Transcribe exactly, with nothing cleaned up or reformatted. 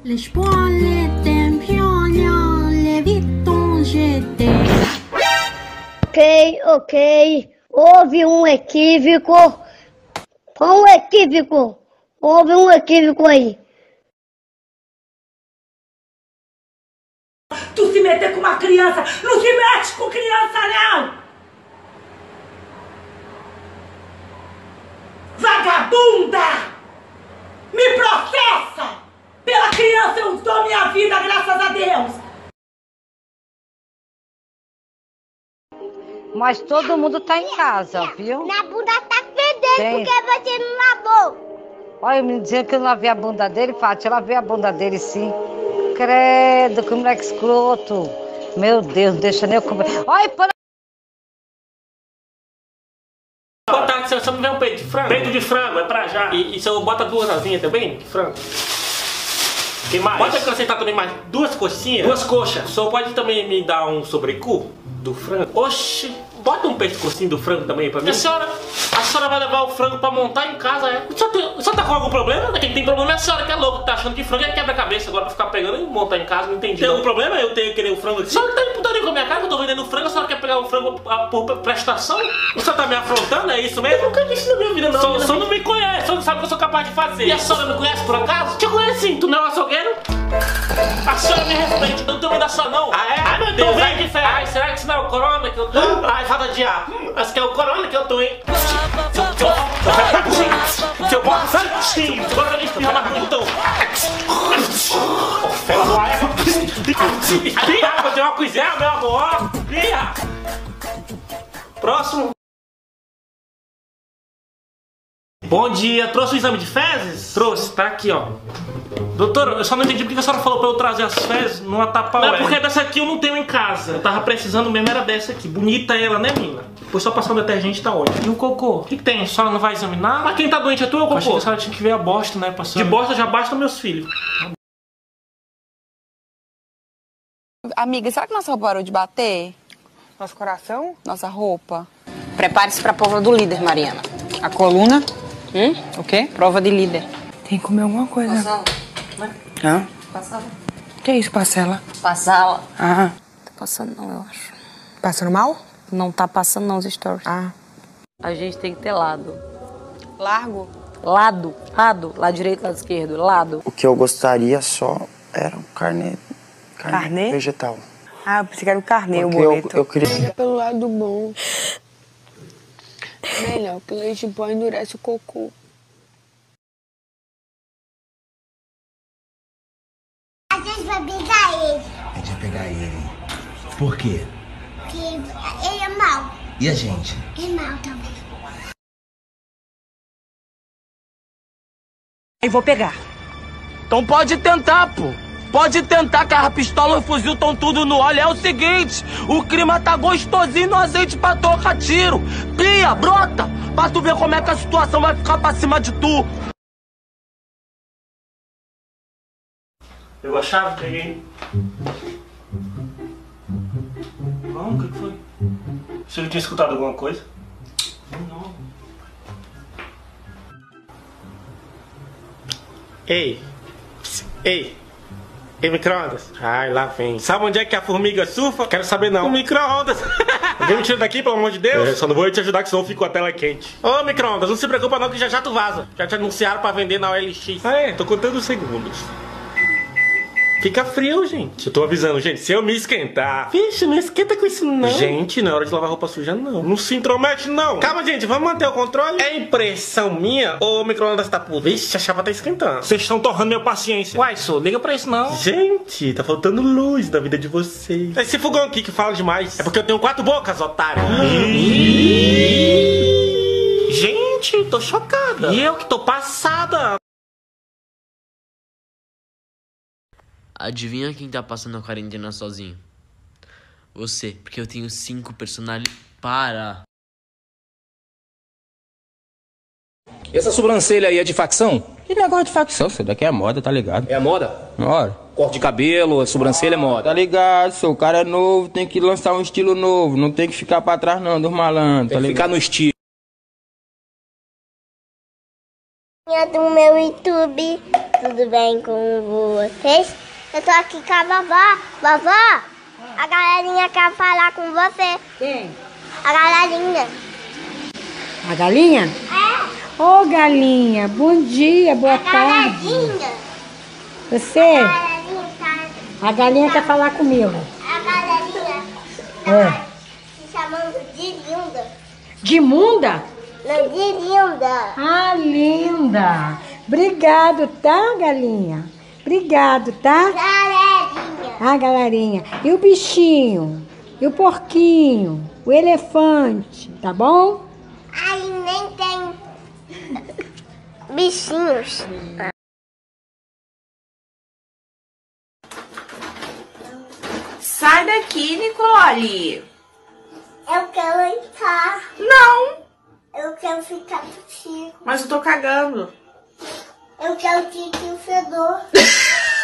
Les poils étaient Pyongyang, les vitons j'étais. Ok, ok. Houve um equívoco. Foi um equívoco. Houve um equívoco aí. Tu se meter com uma criança, não se mete com criança, não! Vagabunda! Me processa! Pela criança eu dou minha vida, graças a Deus! Mas todo mundo tá em casa, viu? Minha bunda tá fedendo Tem. porque você não lavou. Olha, me dizendo que eu não lavei a bunda dele, Fátima, eu lavei a bunda dele sim. Credo, que moleque escroto. Meu Deus, não deixa nem eu comer. Olha, para... Boa tarde, senhor. Você não vê um peito de frango? Peito de frango, é pra já. E, e o senhor bota duas asinhas também, de frango? Que mais? Pode acrescentar também mais duas coxinhas? Duas coxas. O senhor pode também me dar um sobrecu do frango? Oxi, bota um pescocinho do frango também pra mim. A senhora, a senhora vai levar o frango pra montar em casa, é? O senhor, tem, o senhor tá com algum problema? Quem tem problema é a senhora que é louco, que tá achando que frango é quebra-cabeça agora pra ficar pegando e montar em casa, não entendi. Tem algum problema eu tenho que querer o frango aqui? A senhora tá imputando com a minha cara que eu tô vendendo frango, a senhora quer pegar o frango por prestação? O senhor tá me afrontando, é isso mesmo? Eu nunca disse na minha vida não. O senhor não me conhece, o senhor não sabe o que eu sou capaz de fazer. E a senhora me conhece por acaso? Te conhece sim, tu não é um açougueiro? A senhora me respeita, não tô vendo a sua não. Ah é? Ai meu Deus, ai de fé. Ai, será que isso não é o corona que eu tô? Ai, falta de ar. Acho que é o corona que eu tô, hein? Seu bota, sai! Sim, agora eu espirro na rua, então. Ela não é. Espirra, vou ter uma coisinha, meu amor. Espirra. Próximo. Bom dia, trouxe o exame de fezes? Trouxe, tá aqui, ó. Doutor, eu só não entendi porque a senhora falou pra eu trazer as fezes numa Tupperware. Não, é porque dessa aqui eu não tenho em casa. Eu tava precisando mesmo, era dessa aqui. Bonita ela, né, mina? Depois só passar o detergente tá ótimo. E o cocô? O que, que tem? A senhora não vai examinar? Mas quem tá doente é tu ou o cocô? Eu achei que a senhora tinha que ver a bosta, né, passando. De bosta já basta meus filhos. Amiga, será que nossa roupa parou de bater? Nosso coração? Nossa roupa? Prepare-se para a prova do líder, Mariana. A coluna? Hum? O quê? Prova de líder. Tem que comer alguma coisa. Passala. Hã? Passala. Que é isso, parcela? Passala. Ah. Tá passando não, eu acho. Passando mal? Não tá passando não os stories. Ah. A gente tem que ter lado. Largo? Lado. Lado. Lado direito, lado esquerdo. Lado. O que eu gostaria só era um carne, carne Carne? vegetal. Ah, eu pensei que era o carnê, o Porque eu, boleto. eu queria... Pelo lado bom. Melhor, que o leite em pó endurece o cocô. A gente vai pegar ele. A gente vai pegar ele. Por quê? Porque ele é mau. E a gente? É mau também. Eu vou pegar. Então pode tentar, pô. Pode tentar, que a pistola e o fuzil estão tudo no óleo. É o seguinte, o clima tá gostosinho no azeite pra tocar tiro. Pia, brota, pra tu ver como é que a situação vai ficar pra cima de tu. Pegou a chave? Peguei. Não, o que foi? Você já tinha escutado alguma coisa? Não. Ei. Ei. Ei, micro-ondas. Ai, lá vem. Sabe onde é que a formiga surfa? Quero saber não. O micro-ondas. Vem me tirar daqui, pelo amor de Deus. É, só não vou te ajudar que senão eu fico com a tela quente. Ô, micro-ondas, não se preocupa não que já já tu vaza. Já te anunciaram pra vender na O L X. Ah, é? Tô contando os segundos. Fica frio, gente. Eu tô avisando, gente, se eu me esquentar... Vixe, não esquenta com isso não. Gente, não é hora de lavar roupa suja, não. Não se intromete, não. Calma, gente, vamos manter o controle. É impressão minha ou o micro-ondas tá puto? Vixe, a chapa tá esquentando. Vocês estão torrando minha paciência. Uai, só liga pra isso, não. Gente, tá faltando luz na vida de vocês. Esse fogão aqui que fala demais. É porque eu tenho quatro bocas, otário. Gente, tô chocada. E eu que tô passada. Adivinha quem tá passando a quarentena sozinho? Você, porque eu tenho cinco personagens. Para! Essa sobrancelha aí é de facção? Que negócio de facção? Isso daqui é moda, tá ligado? É a moda? Moda. Corte de cabelo, a sobrancelha é moda. Tá ligado, sou o cara é novo, tem que lançar um estilo novo. Não tem que ficar pra trás não, dos malandros, tá ligado? Tem que ficar no estilo. Do meu YouTube. tudo bem com vocês? Eu tô aqui com a vovó. Vovó, a galerinha quer falar com você. Quem? A galerinha. A galinha? É. Ô, galinha, bom dia, boa a tarde. Galinha. Você? A galinha, tá... A galinha quer falar comigo. A galerinha É. tá se chamando de linda. De munda? Não, de linda. Ah, linda. Obrigado, tá, galinha? Obrigado, tá? Galerinha. Ah, galerinha. E o bichinho? E o porquinho? O elefante, tá bom? Aí nem tem bichinhos. Sai daqui, Nicole. Eu quero entrar. Não. Eu quero ficar contigo. Mas eu tô cagando. Eu quero sentir o fedor.